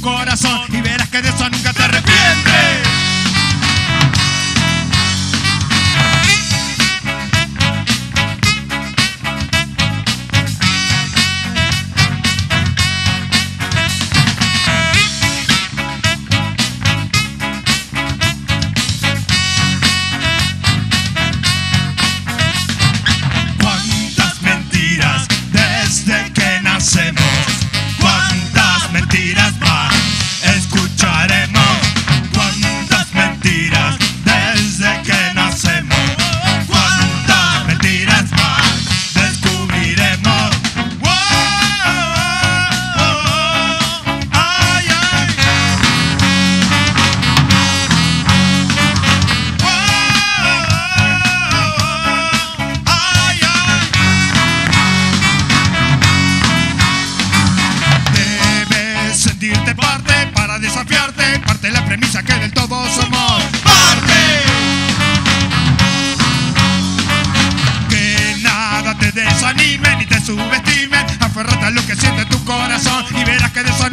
corazón y verás que de eso nunca te arrepientes. Desde que nacemos, cuántas mentiras más escucharemos, cuántas mentiras desde que nacemos, cuántas mentiras más descubriremos. ¡Wow! ¡Ay, ay! ¡Wow! ¡Ay, ay! Sentirte parte para desafiarte, parte de la premisa que del todo somos parte. Que nada te desanime ni te subestime, aférrate a lo que siente tu corazón y verás que de eso